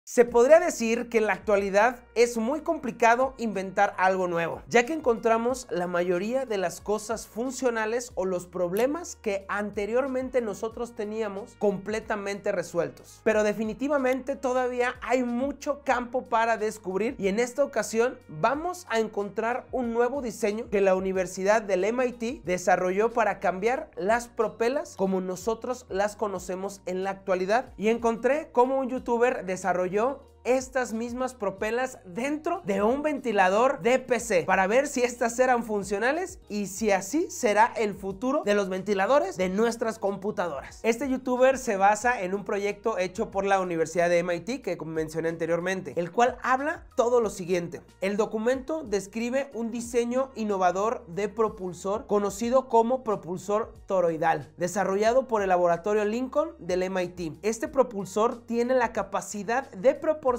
Se podría decir que en la actualidad es muy complicado inventar algo nuevo, ya que encontramos la mayoría de las cosas funcionales o los problemas que anteriormente nosotros teníamos completamente resueltos. Pero definitivamente todavía hay mucho campo para descubrir y en esta ocasión vamos a encontrar un nuevo diseño que la Universidad del MIT desarrolló para cambiar las propelas como nosotros las conocemos en la actualidad. Y encontré cómo un youtuber desarrolló estas mismas propelas dentro de un ventilador de PC para ver si estas eran funcionales y si así será el futuro de los ventiladores de nuestras computadoras. Este youtuber se basa en un proyecto hecho por la Universidad de MIT que mencioné anteriormente, el cual habla todo lo siguiente. El documento describe un diseño innovador de propulsor conocido como propulsor toroidal, desarrollado por el laboratorio Lincoln del MIT. Este propulsor tiene la capacidad de proporcionar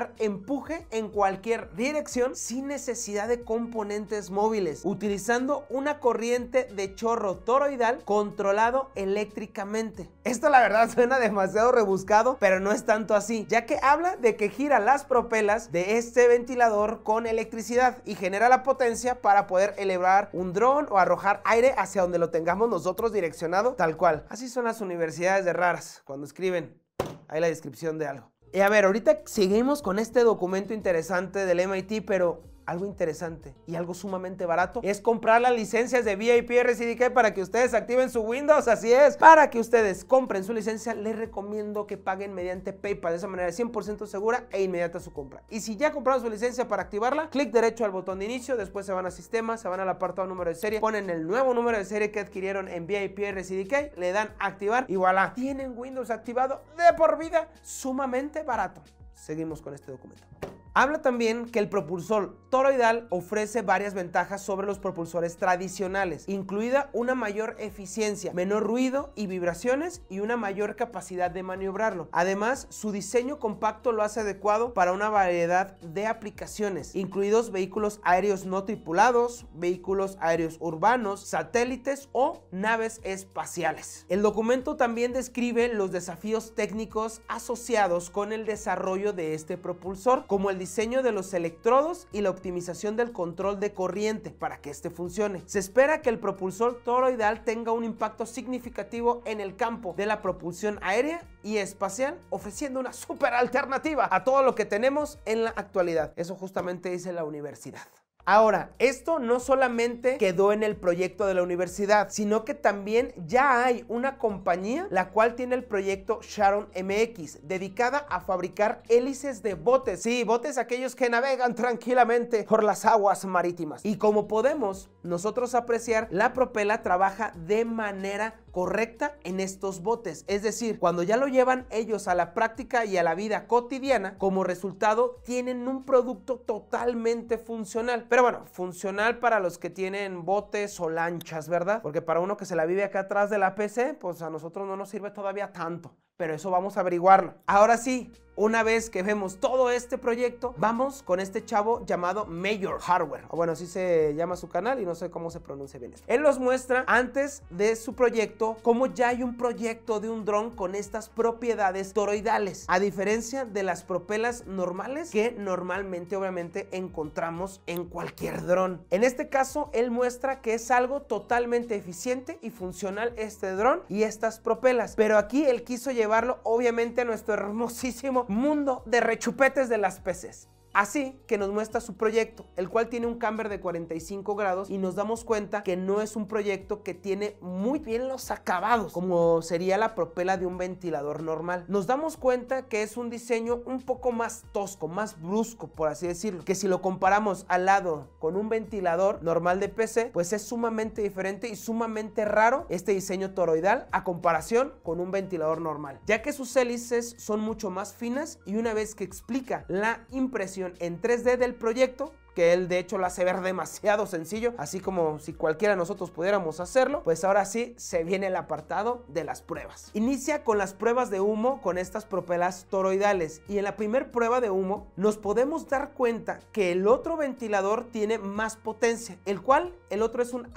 empuje en cualquier dirección sin necesidad de componentes móviles, utilizando una corriente de chorro toroidal controlado eléctricamente. Esto la verdad suena demasiado rebuscado, pero no es tanto así, ya que habla de que gira las propelas de este ventilador con electricidad y genera la potencia para poder elevar un dron o arrojar aire hacia donde lo tengamos nosotros direccionado, tal cual. Así son las universidades de raras cuando escriben ahí la descripción de algo. Y a ver, ahorita seguimos con este documento interesante del MIT, pero algo interesante y algo sumamente barato es comprar las licencias de VIP RCDK para que ustedes activen su Windows. Así es, para que ustedes compren su licencia les recomiendo que paguen mediante PayPal. De esa manera es 100% segura e inmediata su compra. Y si ya compraron su licencia, para activarla, clic derecho al botón de inicio, después se van a sistema, se van al apartado número de serie, ponen el nuevo número de serie que adquirieron en VIP RCDK, le dan activar y voilà, tienen Windows activado de por vida, sumamente barato. Seguimos con este documento. Habla también que el propulsor toroidal ofrece varias ventajas sobre los propulsores tradicionales, incluida una mayor eficiencia, menor ruido y vibraciones y una mayor capacidad de maniobrarlo. Además, su diseño compacto lo hace adecuado para una variedad de aplicaciones, incluidos vehículos aéreos no tripulados, vehículos aéreos urbanos, satélites o naves espaciales. El documento también describe los desafíos técnicos asociados con el desarrollo de este propulsor, como el diseño de los electrodos y la optimización del control de corriente para que este funcione. Se espera que el propulsor toroidal tenga un impacto significativo en el campo de la propulsión aérea y espacial, ofreciendo una súper alternativa a todo lo que tenemos en la actualidad. Eso justamente dice la universidad. Ahora, esto no solamente quedó en el proyecto de la universidad, sino que también ya hay una compañía la cual tiene el proyecto Sharon MX, dedicada a fabricar hélices de botes. Sí, botes aquellos que navegan tranquilamente por las aguas marítimas. Y como podemos nosotros apreciar, la propela trabaja de manera correcta en estos botes. Es decir, cuando ya lo llevan ellos a la práctica y a la vida cotidiana, como resultado tienen un producto totalmente funcional. Pero bueno, funcional para los que tienen botes o lanchas, ¿verdad? Porque para uno que se la vive acá atrás de la PC, pues a nosotros no nos sirve todavía tanto. Pero eso vamos a averiguarlo. Ahora sí, una vez que vemos todo este proyecto, vamos con este chavo llamado Major Hardware. O bueno, así se llama su canal y no sé cómo se pronuncia bien esto. Él nos muestra antes de su proyecto cómo ya hay un proyecto de un dron con estas propiedades toroidales, a diferencia de las propelas normales que normalmente obviamente encontramos en cualquier dron. En este caso, él muestra que es algo totalmente eficiente y funcional este dron y estas propelas. Pero aquí él quiso llevarlo obviamente a nuestro hermosísimo mundo de rechupetes de las PCs. Así que nos muestra su proyecto, el cual tiene un camber de 45 grados y nos damos cuenta que no es un proyecto que tiene muy bien los acabados, como sería la propela de un ventilador normal. Nos damos cuenta que es un diseño un poco más tosco, más brusco, por así decirlo, que si lo comparamos al lado con un ventilador normal de PC, pues es sumamente diferente y sumamente raro este diseño toroidal a comparación con un ventilador normal, ya que sus hélices son mucho más finas y una vez que explica la impresión en 3D del proyecto, que él de hecho lo hace ver demasiado sencillo, así como si cualquiera de nosotros pudiéramos hacerlo, pues ahora sí se viene el apartado de las pruebas. Inicia con las pruebas de humo con estas propelas toroidales y en la primera prueba de humo nos podemos dar cuenta que el otro ventilador tiene más potencia, el cual el otro es un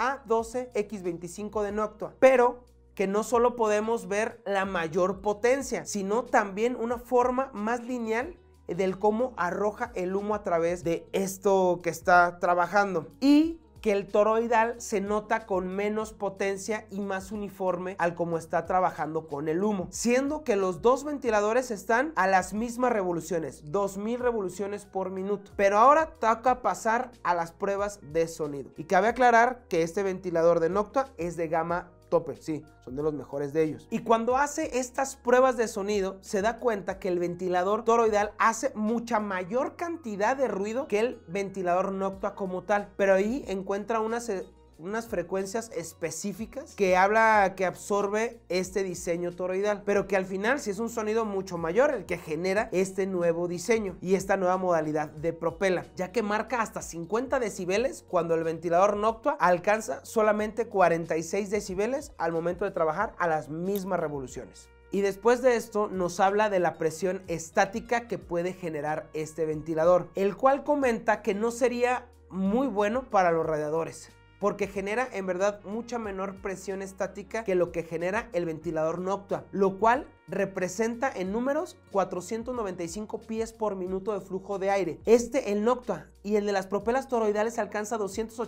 A12X25 de Noctua, pero que no solo podemos ver la mayor potencia, sino también una forma más lineal del cómo arroja el humo a través de esto que está trabajando. Y que el toroidal se nota con menos potencia y más uniforme al como está trabajando con el humo, siendo que los dos ventiladores están a las mismas revoluciones, 2000 revoluciones por minuto. Pero ahora toca pasar a las pruebas de sonido. Y cabe aclarar que este ventilador de Noctua es de gama tope, sí, son de los mejores de ellos. Y cuando hace estas pruebas de sonido, se da cuenta que el ventilador toroidal hace mucha mayor cantidad de ruido que el ventilador Noctua como tal, pero ahí encuentra unas frecuencias específicas que absorbe este diseño toroidal, pero que al final sí es un sonido mucho mayor el que genera este nuevo diseño y esta nueva modalidad de propela, ya que marca hasta 50 decibeles cuando el ventilador Noctua alcanza solamente 46 decibeles al momento de trabajar a las mismas revoluciones. Y después de esto nos habla de la presión estática que puede generar este ventilador, el cual comenta que no sería muy bueno para los radiadores, porque genera en verdad mucha menor presión estática que lo que genera el ventilador Noctua, lo cual representa en números 495 pies por minuto de flujo de aire. El Noctua, y el de las propelas toroidales alcanza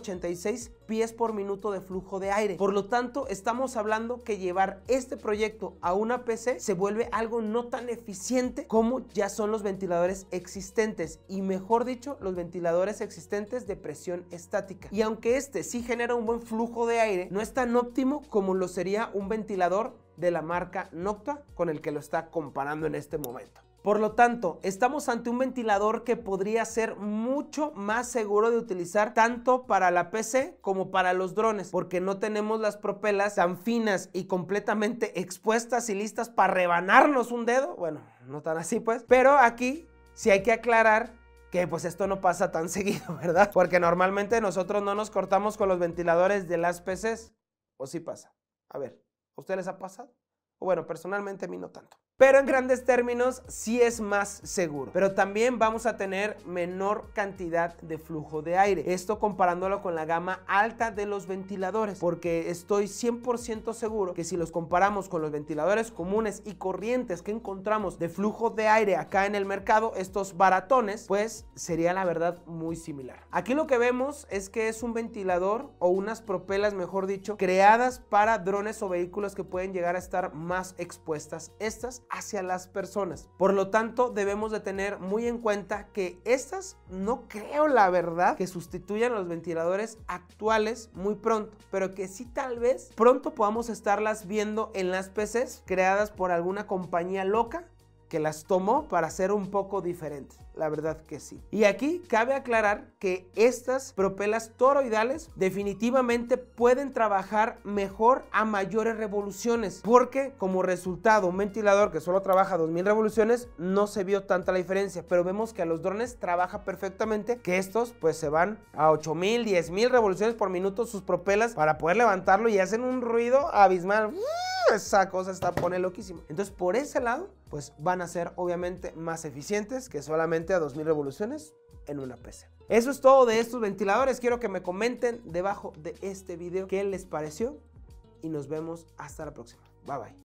286 pies por minuto de flujo de aire. Por lo tanto, estamos hablando que llevar este proyecto a una PC se vuelve algo no tan eficiente como ya son los ventiladores existentes, y mejor dicho, los ventiladores existentes de presión estática. Y aunque este sí genera un buen flujo de aire, no es tan óptimo como lo sería un ventilador de la marca Noctua con el que lo está comparando en este momento. Por lo tanto, estamos ante un ventilador que podría ser mucho más seguro de utilizar tanto para la PC como para los drones, porque no tenemos las propelas tan finas y completamente expuestas y listas para rebanarnos un dedo. Bueno, no tan así pues, pero aquí sí hay que aclarar que pues esto no pasa tan seguido, ¿verdad? Porque normalmente nosotros no nos cortamos con los ventiladores de las PCs, ¿o sí pasa? A ver, ¿a ustedes les ha pasado? O bueno, personalmente a mí no tanto. Pero en grandes términos sí es más seguro, pero también vamos a tener menor cantidad de flujo de aire. Esto comparándolo con la gama alta de los ventiladores, porque estoy 100% seguro que si los comparamos con los ventiladores comunes y corrientes que encontramos de flujo de aire acá en el mercado, estos baratones, pues sería la verdad muy similar. Aquí lo que vemos es que es un ventilador o unas propelas, mejor dicho, creadas para drones o vehículos que pueden llegar a estar más expuestas estas hacia las personas. Por lo tanto, debemos de tener muy en cuenta que estas no creo, la verdad, que sustituyan a los ventiladores actuales muy pronto, pero que sí tal vez pronto podamos estarlas viendo en las PCs creadas por alguna compañía loca que las tomó para ser un poco diferentes. La verdad que sí. Y aquí cabe aclarar que estas propelas toroidales definitivamente pueden trabajar mejor a mayores revoluciones, porque como resultado un ventilador que solo trabaja 2000 revoluciones no se vio tanta la diferencia, pero vemos que a los drones trabaja perfectamente, que estos pues se van a 8000, 10000 revoluciones por minuto sus propelas para poder levantarlo y hacen un ruido abismal. Esa cosa pone loquísima. Entonces por ese lado pues van a ser obviamente más eficientes que solamente a 2000 revoluciones en una PC. Eso es todo de estos ventiladores. Quiero que me comenten debajo de este video qué les pareció y nos vemos hasta la próxima. Bye bye.